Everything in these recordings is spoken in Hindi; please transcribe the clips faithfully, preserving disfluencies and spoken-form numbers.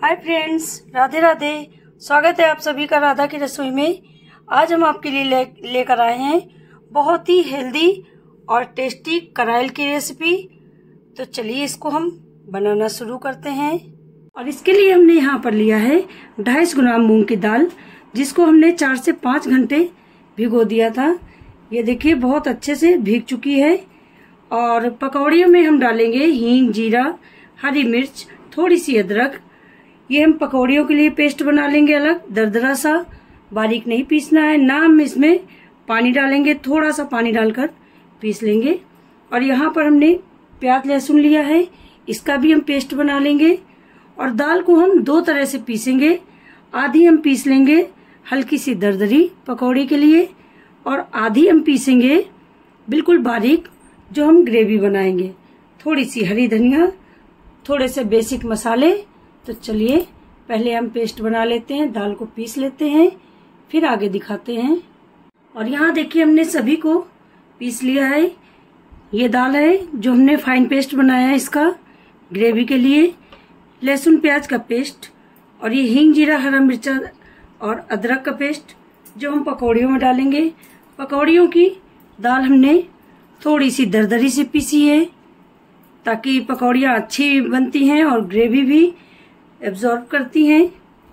Hi friends, Radhe Radhe. स्वागत है आप सभी का राधा की रसोई में। आज हम आपके लिए ले लेकर आए हैं बहुत ही हेल्दी और टेस्टी करेल की रेसिपी। तो चलिए इसको हम बनाना शुरू करते हैं। और इसके लिए हमने यहाँ पर लिया है ढाई सौ ग्राम मूंग की दाल, जिसको हमने चार से पाँच घंटे भिगो दिया था। ये देखिए बहुत अच्छे से भीग चुकी है। और पकौड़ियों में हम डालेंगे हींग, जीरा, हरी मिर्च, थोड़ी सी अदरक। ये हम पकौड़ियों के लिए पेस्ट बना लेंगे अलग, दरदरा सा, बारीक नहीं पीसना है ना। हम इसमें पानी डालेंगे, थोड़ा सा पानी डालकर पीस लेंगे। और यहाँ पर हमने प्याज लहसुन लिया है, इसका भी हम पेस्ट बना लेंगे। और दाल को हम दो तरह से पीसेंगे। आधी हम पीस लेंगे हल्की सी दरदरी पकौड़ी के लिए, और आधी हम पीसेंगे बिल्कुल बारीक, जो हम ग्रेवी बनाएंगे। थोड़ी सी हरी धनिया, थोड़े से बेसिक मसाले। तो चलिए पहले हम पेस्ट बना लेते हैं, दाल को पीस लेते हैं, फिर आगे दिखाते हैं। और यहाँ देखिए हमने सभी को पीस लिया है। ये दाल है जो हमने फाइन पेस्ट बनाया है इसका ग्रेवी के लिए। लहसुन प्याज का पेस्ट, और ये हींग, जीरा, हरा मिर्चा और अदरक का पेस्ट जो हम पकौड़ियों में डालेंगे। पकौड़ियों की दाल हमने थोड़ी सी दरदरी से पीसी है, ताकि पकौड़ियाँ अच्छी बनती हैं और ग्रेवी भी एब्जॉर्ब करती हैं।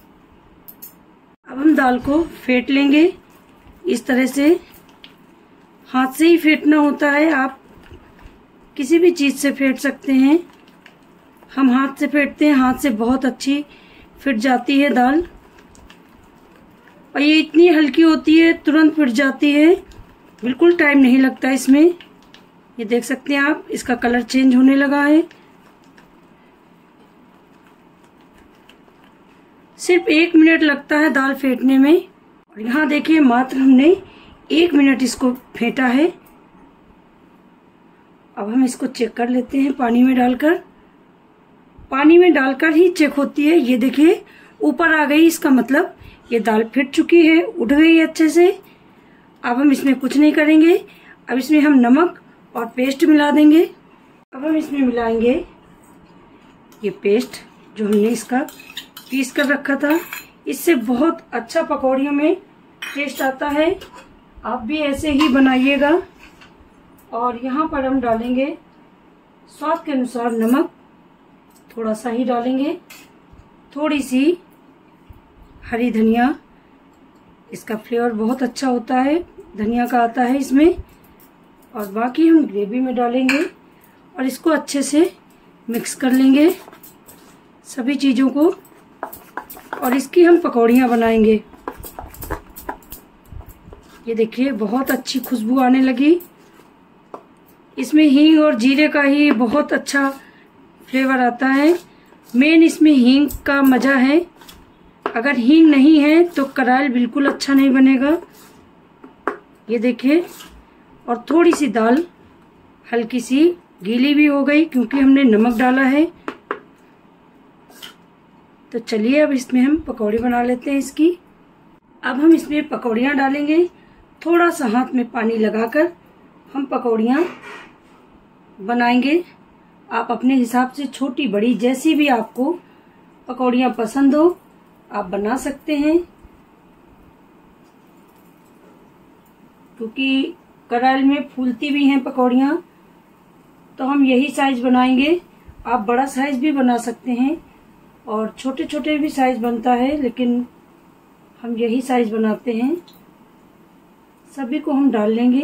अब हम दाल को फेंट लेंगे इस तरह से। हाथ से ही फेंटना होता है, आप किसी भी चीज से फेंट सकते हैं। हम हाथ से फेंटते हैं, हाथ से बहुत अच्छी फिट जाती है दाल। और ये इतनी हल्की होती है, तुरंत फिट जाती है, बिल्कुल टाइम नहीं लगता इसमें। ये देख सकते हैं आप, इसका कलर चेंज होने लगा है। सिर्फ एक मिनट लगता है दाल फेंटने में। और यहाँ देखिए मात्र हमने एक मिनट इसको फेंटा है। अब हम इसको चेक कर लेते हैं पानी में डालकर। पानी में डालकर ही चेक होती है। ये देखिए ऊपर आ गई, इसका मतलब ये दाल फिट चुकी है, उठ गई अच्छे से। अब हम इसमें कुछ नहीं करेंगे। अब इसमें हम नमक और पेस्ट मिला देंगे। अब हम इसमें मिलाएंगे ये पेस्ट जो हमने इसका पीस कर रखा था। इससे बहुत अच्छा पकौड़ियों में टेस्ट आता है। आप भी ऐसे ही बनाइएगा। और यहाँ पर हम डालेंगे स्वाद के अनुसार नमक, थोड़ा सा ही डालेंगे। थोड़ी सी हरी धनिया, इसका फ्लेवर बहुत अच्छा होता है, धनिया का आता है इसमें। और बाकी हम ग्रेवी में डालेंगे और इसको अच्छे से मिक्स कर लेंगे सभी चीजों को। और इसकी हम पकौड़ियाँ बनाएंगे। ये देखिए बहुत अच्छी खुशबू आने लगी। इसमें हींग और जीरे का ही बहुत अच्छा फ्लेवर आता है। मेन इसमें हींग का मजा है। अगर हींग नहीं है तो करेल बिल्कुल अच्छा नहीं बनेगा। ये देखिए, और थोड़ी सी दाल हल्की सी गीली भी हो गई क्योंकि हमने नमक डाला है। तो चलिए अब इसमें हम पकौड़ी बना लेते हैं इसकी। अब हम इसमें पकौड़ियाँ डालेंगे। थोड़ा सा हाथ में पानी लगाकर हम पकौड़ियाँ बनाएंगे। आप अपने हिसाब से छोटी बड़ी जैसी भी आपको पकौड़ियाँ पसंद हो आप बना सकते हैं। क्योंकि करेल में फूलती भी हैं पकौड़ियाँ, तो हम यही साइज बनाएंगे। आप बड़ा साइज भी बना सकते हैं और छोटे छोटे भी साइज बनता है, लेकिन हम यही साइज बनाते हैं। सभी को हम डाल लेंगे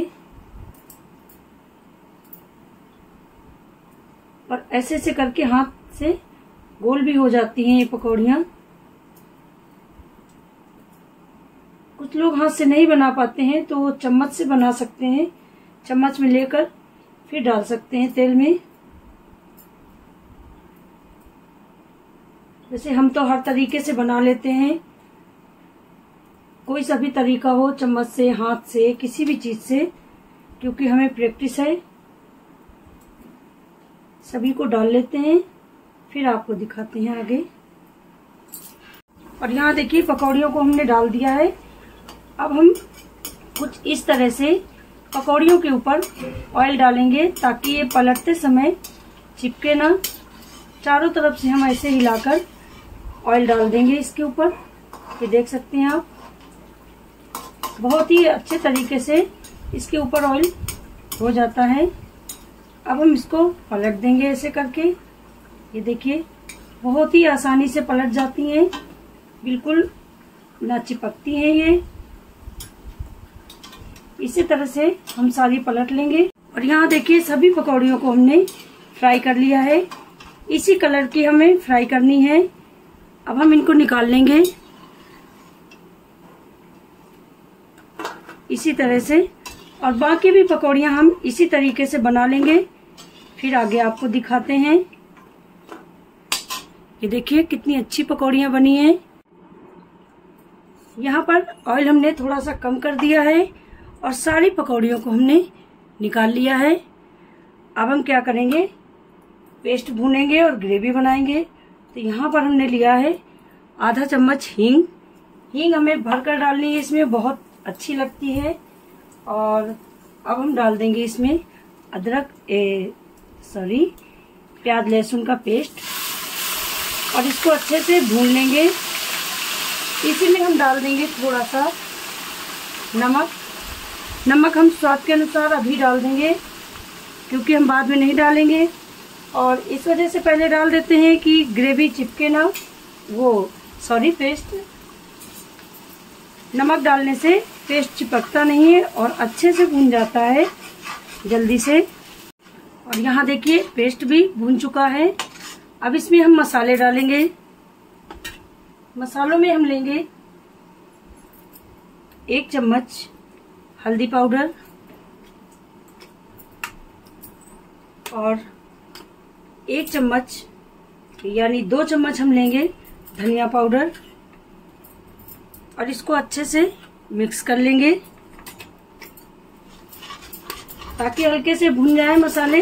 और ऐसे ऐसे करके हाथ से गोल भी हो जाती हैं ये पकौड़ियाँ। कुछ लोग हाथ से नहीं बना पाते हैं तो वो चम्मच से बना सकते हैं। चम्मच में लेकर फिर डाल सकते हैं तेल में। जैसे हम तो हर तरीके से बना लेते हैं, कोई सा भी तरीका हो, चम्मच से, हाथ से, किसी भी चीज से, क्योंकि हमें प्रैक्टिस है। सभी को डाल लेते हैं, फिर आपको दिखाते हैं आगे। और यहाँ देखिए पकौड़ियों को हमने डाल दिया है। अब हम कुछ इस तरह से पकौड़ियों के ऊपर ऑयल डालेंगे ताकि ये पलटते समय चिपके ना। चारों तरफ से हम ऐसे हिलाकर ऑयल डाल देंगे इसके ऊपर। ये देख सकते हैं आप, बहुत ही अच्छे तरीके से इसके ऊपर ऑयल हो जाता है। अब हम इसको पलट देंगे ऐसे करके। ये देखिए, बहुत ही आसानी से पलट जाती हैं, बिल्कुल ना चिपकती हैं ये। इसी तरह से हम सारी पलट लेंगे। और यहाँ देखिए, सभी पकौड़ियों को हमने फ्राई कर लिया है। इसी कलर की हमें फ्राई करनी है। अब हम इनको निकाल लेंगे इसी तरह से, और बाकी भी पकौड़ियां हम इसी तरीके से बना लेंगे। फिर आगे आपको दिखाते हैं। ये देखिए कितनी अच्छी पकौड़ियां बनी हैं। यहाँ पर ऑयल हमने थोड़ा सा कम कर दिया है और सारी पकौड़ियों को हमने निकाल लिया है। अब हम क्या करेंगे, पेस्ट भूनेंगे और ग्रेवी बनाएंगे। तो यहाँ पर हमने लिया है आधा चम्मच हींग। हींग हमें भरकर डालनी है, इसमें बहुत अच्छी लगती है। और अब हम डाल देंगे इसमें अदरक ए सॉरी प्याज लहसुन का पेस्ट, और इसको अच्छे से भून लेंगे। इसी में हम डाल देंगे थोड़ा सा नमक। नमक हम स्वाद के अनुसार अभी डाल देंगे, क्योंकि हम बाद में नहीं डालेंगे। और इस वजह से पहले डाल देते हैं कि ग्रेवी चिपके ना, वो सॉरी पेस्ट। नमक डालने से पेस्ट चिपकता नहीं है और अच्छे से भून जाता है जल्दी से। और यहाँ देखिए, पेस्ट भी भून चुका है। अब इसमें हम मसाले डालेंगे। मसालों में हम लेंगे एक चम्मच हल्दी पाउडर और एक चम्मच यानी दो चम्मच हम लेंगे धनिया पाउडर, और इसको अच्छे से मिक्स कर लेंगे ताकि हल्के से भुन जाए मसाले।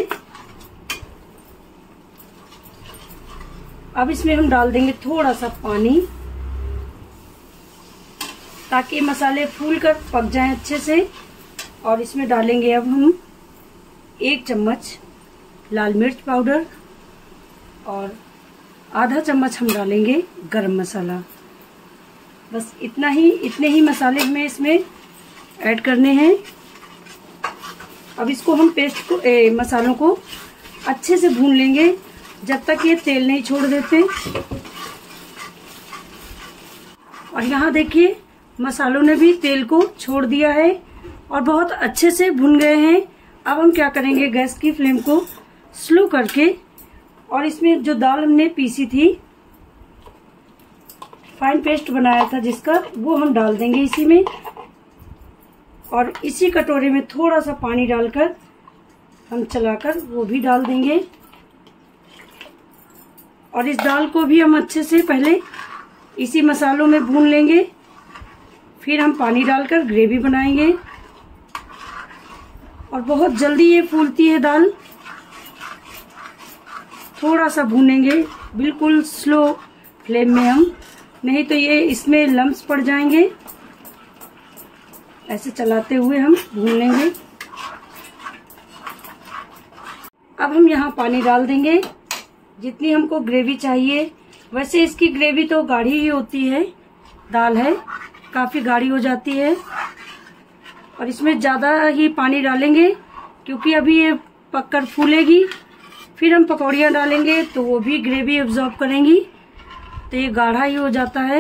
अब इसमें हम डाल देंगे थोड़ा सा पानी, ताकि मसाले फूल कर पक जाएं अच्छे से। और इसमें डालेंगे अब हम एक चम्मच लाल मिर्च पाउडर और आधा चम्मच हम डालेंगे गरम मसाला। बस इतना ही, इतने ही मसाले हमें इसमें ऐड करने हैं। अब इसको हम पेस्ट को ए, मसालों को अच्छे से भून लेंगे जब तक ये तेल नहीं छोड़ देते। और यहाँ देखिए, मसालों ने भी तेल को छोड़ दिया है और बहुत अच्छे से भुन गए हैं। अब हम क्या करेंगे, गैस की फ्लेम को स्लो करके, और इसमें जो दाल हमने पीसी थी, फाइन पेस्ट बनाया था जिसका, वो हम डाल देंगे इसी में। और इसी कटोरे में थोड़ा सा पानी डालकर हम चलाकर वो भी डाल देंगे। और इस दाल को भी हम अच्छे से पहले इसी मसालों में भून लेंगे, फिर हम पानी डालकर ग्रेवी बनाएंगे। और बहुत जल्दी ये फूलती है दाल। थोड़ा सा भूनेंगे, बिल्कुल स्लो फ्लेम में हम, नहीं तो ये इसमें लम्स पड़ जाएंगे। ऐसे चलाते हुए हम भून लेंगे। अब हम यहाँ पानी डाल देंगे जितनी हमको ग्रेवी चाहिए। वैसे इसकी ग्रेवी तो गाढ़ी ही होती है, दाल है काफी गाढ़ी हो जाती है। और इसमें ज्यादा ही पानी डालेंगे क्योंकि अभी ये पककर फूलेगी। फिर हम पकौड़ियाँ डालेंगे तो वो भी ग्रेवी एब्जॉर्ब करेंगी, तो ये गाढ़ा ही हो जाता है।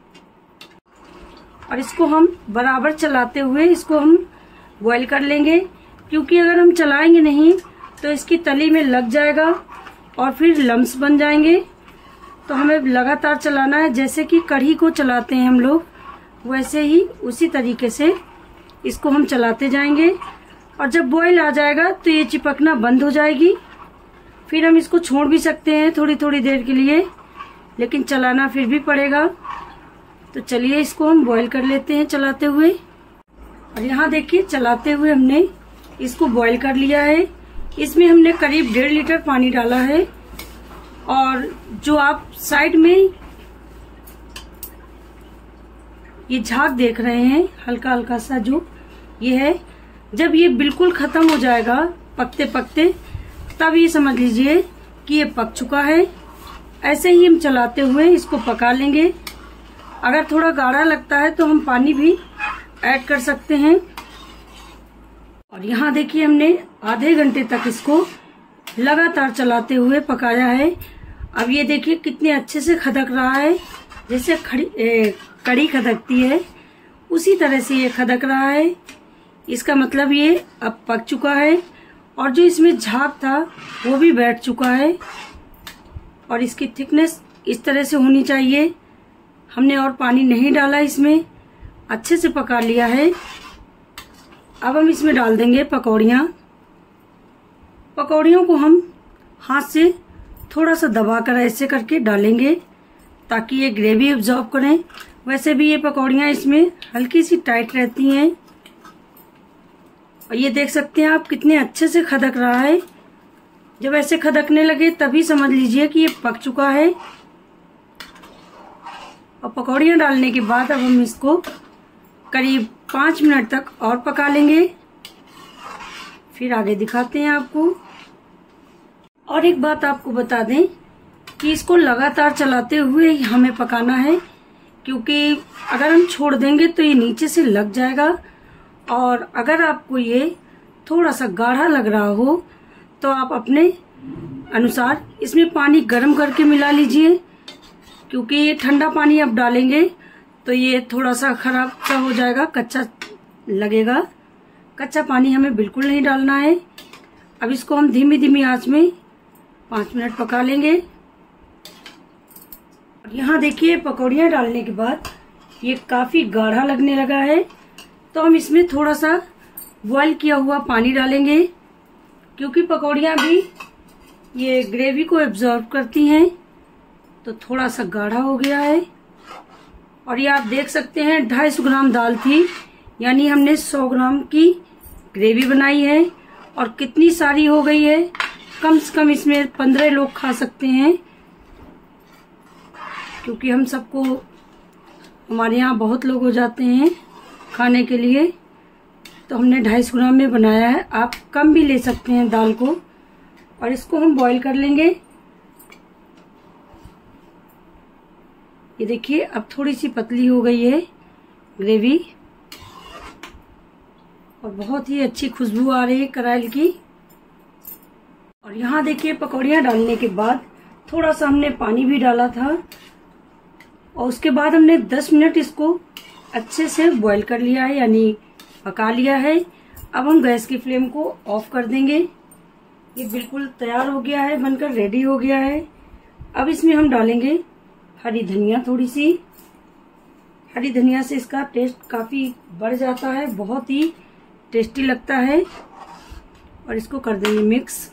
और इसको हम बराबर चलाते हुए इसको हम बॉईल कर लेंगे, क्योंकि अगर हम चलाएंगे नहीं तो इसकी तली में लग जाएगा और फिर लम्स बन जाएंगे। तो हमें लगातार चलाना है, जैसे कि कढ़ी को चलाते हैं हम लोग, वैसे ही उसी तरीके से इसको हम चलाते जाएंगे। और जब बॉईल आ जाएगा तो ये चिपकना बंद हो जाएगी। फिर हम इसको छोड़ भी सकते हैं थोड़ी थोड़ी देर के लिए, लेकिन चलाना फिर भी पड़ेगा। तो चलिए इसको हम बॉईल कर लेते हैं चलाते हुए। और यहाँ देखिए, चलाते हुए हमने इसको बॉईल कर लिया है। इसमें हमने करीब डेढ़ लीटर पानी डाला है। और जो आप साइड में ये झाग देख रहे हैं, हल्का हल्का सा जो ये है, जब ये बिल्कुल खत्म हो जाएगा पकते पकते, तब ये समझ लीजिए कि ये पक चुका है। ऐसे ही हम चलाते हुए इसको पका लेंगे। अगर थोड़ा गाढ़ा लगता है तो हम पानी भी ऐड कर सकते हैं। और यहाँ देखिए हमने आधे घंटे तक इसको लगातार चलाते हुए पकाया है। अब ये देखिए कितने अच्छे से खदक रहा है, जैसे खड़ी ए, कड़ी खदकती है उसी तरह से ये खदक रहा है। इसका मतलब ये अब पक चुका है और जो इसमें झाग था वो भी बैठ चुका है। और इसकी थिकनेस इस तरह से होनी चाहिए। हमने और पानी नहीं डाला, इसमें अच्छे से पका लिया है। अब हम इसमें डाल देंगे पकौड़ियाँ। पकौड़ियों को हम हाथ से थोड़ा सा दबाकर ऐसे करके डालेंगे ताकि ये ग्रेवी एब्जॉर्ब करें। वैसे भी ये पकौड़ियाँ इसमें हल्की सी टाइट रहती हैं। और ये देख सकते हैं आप कितने अच्छे से खदक रहा है। जब ऐसे खदकने लगे तभी समझ लीजिए कि ये पक चुका है। और पकौड़ियाँ डालने के बाद अब हम इसको करीब पाँच मिनट तक और पका लेंगे। फिर आगे दिखाते हैं आपको। और एक बात आपको बता दें कि इसको लगातार चलाते हुए हमें पकाना है, क्योंकि अगर हम छोड़ देंगे तो ये नीचे से लग जाएगा। और अगर आपको ये थोड़ा सा गाढ़ा लग रहा हो तो आप अपने अनुसार इसमें पानी गर्म करके मिला लीजिए, क्योंकि ये ठंडा पानी आप डालेंगे तो ये थोड़ा सा खराब सा हो जाएगा, कच्चा लगेगा। कच्चा पानी हमें बिल्कुल नहीं डालना है। अब इसको हम धीमी धीमी आंच में पाँच मिनट पका लेंगे। यहाँ देखिए पकौड़ियाँ डालने के बाद ये काफी गाढ़ा लगने लगा है, तो हम इसमें थोड़ा सा बॉयल किया हुआ पानी डालेंगे, क्योंकि पकौड़ियाँ भी ये ग्रेवी को एब्जॉर्ब करती हैं। तो थोड़ा सा गाढ़ा हो गया है। और ये आप देख सकते हैं ढाई सौ ग्राम दाल थी, यानी हमने सौ ग्राम की ग्रेवी बनाई है। और कितनी सारी हो गई है, कम से कम इसमें पंद्रह लोग खा सकते हैं, क्योंकि हम सबको हमारे यहाँ बहुत लोग हो जाते हैं खाने के लिए। तो हमने ढाई सौ ग्राम में बनाया है। आप कम भी ले सकते हैं दाल को। और इसको हम बॉईल कर लेंगे। ये देखिए अब थोड़ी सी पतली हो गई है ग्रेवी और बहुत ही अच्छी खुशबू आ रही है करेल की। और यहाँ देखिए पकौड़ियाँ डालने के बाद थोड़ा सा हमने पानी भी डाला था और उसके बाद हमने दस मिनट इसको अच्छे से बॉईल कर लिया है, यानी पका लिया है। अब हम गैस की फ्लेम को ऑफ कर देंगे। ये बिल्कुल तैयार हो गया है, बनकर रेडी हो गया है। अब इसमें हम डालेंगे हरी धनिया थोड़ी सी। हरी धनिया से इसका टेस्ट काफी बढ़ जाता है, बहुत ही टेस्टी लगता है। और इसको कर देंगे मिक्स।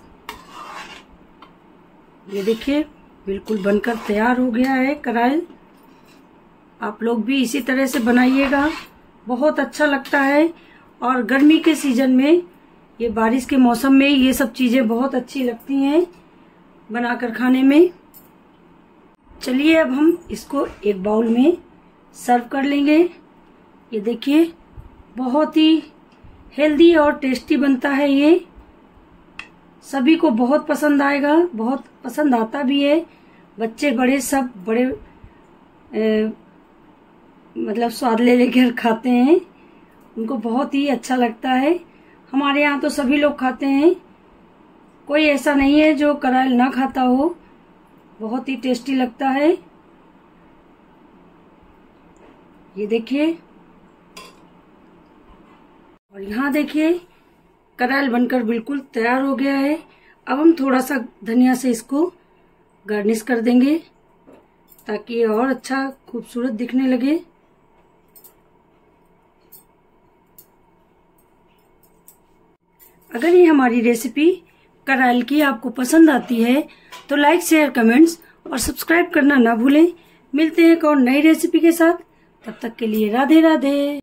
ये देखिए बिल्कुल बनकर तैयार हो गया है करेल। आप लोग भी इसी तरह से बनाइएगा, बहुत अच्छा लगता है। और गर्मी के सीजन में, ये बारिश के मौसम में ये सब चीजें बहुत अच्छी लगती हैं बनाकर खाने में। चलिए अब हम इसको एक बाउल में सर्व कर लेंगे। ये देखिए बहुत ही हेल्दी और टेस्टी बनता है। ये सभी को बहुत पसंद आएगा, बहुत पसंद आता भी है। बच्चे बड़े सब बड़े ए, मतलब स्वाद ले लेकर खाते हैं, उनको बहुत ही अच्छा लगता है। हमारे यहाँ तो सभी लोग खाते हैं, कोई ऐसा नहीं है जो करेल ना खाता हो। बहुत ही टेस्टी लगता है। ये देखिए। और यहाँ देखिए करेल बनकर बिल्कुल तैयार हो गया है। अब हम थोड़ा सा धनिया से इसको गार्निश कर देंगे ताकि ये और अच्छा खूबसूरत दिखने लगे। अगर ये हमारी रेसिपी करेल की आपको पसंद आती है तो लाइक शेयर कमेंट्स और सब्सक्राइब करना ना भूलें। मिलते हैं एक और नई रेसिपी के साथ, तब तक के लिए राधे राधे।